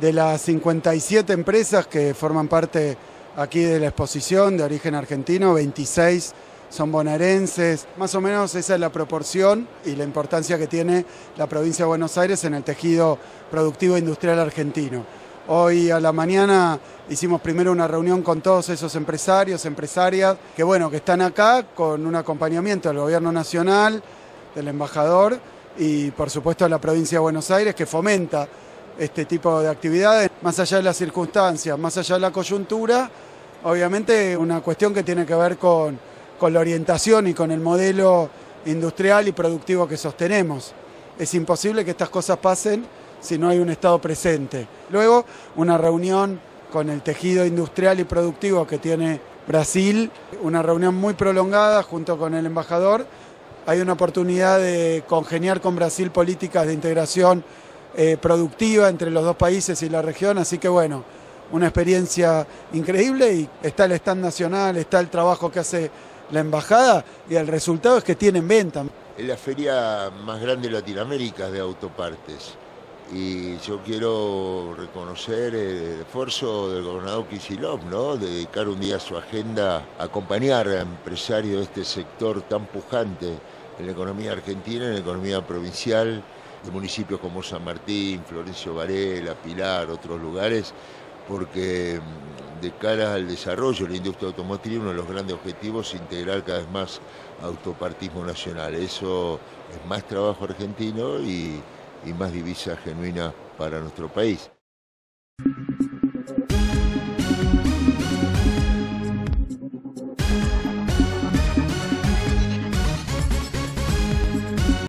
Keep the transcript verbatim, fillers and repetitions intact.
De las cincuenta y siete empresas que forman parte aquí de la exposición de origen argentino, veintiséis son bonaerenses. Más o menos esa es la proporción y la importancia que tiene la provincia de Buenos Aires en el tejido productivo industrial argentino. Hoy a la mañana hicimos primero una reunión con todos esos empresarios, empresarias, que bueno, que están acá con un acompañamiento del gobierno nacional, del embajador y por supuesto de la provincia de Buenos Aires, que fomenta este tipo de actividades, más allá de las circunstancias, más allá de la coyuntura, obviamente una cuestión que tiene que ver con, con la orientación y con el modelo industrial y productivo que sostenemos. Es imposible que estas cosas pasen si no hay un Estado presente. Luego, una reunión con el tejido industrial y productivo que tiene Brasil, una reunión muy prolongada junto con el embajador. Hay una oportunidad de congeniar con Brasil políticas de integración eh, productiva entre los dos países y la región, así que bueno, una experiencia increíble y está el stand nacional, está el trabajo que hace la embajada y el resultado es que tienen venta. Es la feria más grande de Latinoamérica de autopartes. Y yo quiero reconocer el esfuerzo del gobernador Kicillof, ¿no? De dedicar un día a su agenda a acompañar a empresarios de este sector tan pujante en la economía argentina, en la economía provincial, de municipios como San Martín, Florencio Varela, Pilar, otros lugares, porque de cara al desarrollo de la industria automotriz, uno de los grandes objetivos es integrar cada vez más autopartismo nacional. Eso es más trabajo argentino y y más divisa genuina para nuestro país.